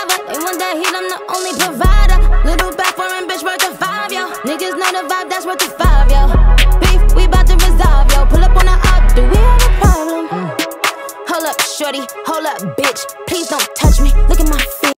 survivor. They want that heat, I'm the only provider. Little back foreign bitch worth a 5, yo. Niggas know the vibe, that's worth a 5, yo. Beef, we bout to resolve, yo. Pull up on the op, do we have a problem? Hold up, shorty, hold up, bitch. Please don't touch me, look at my feet.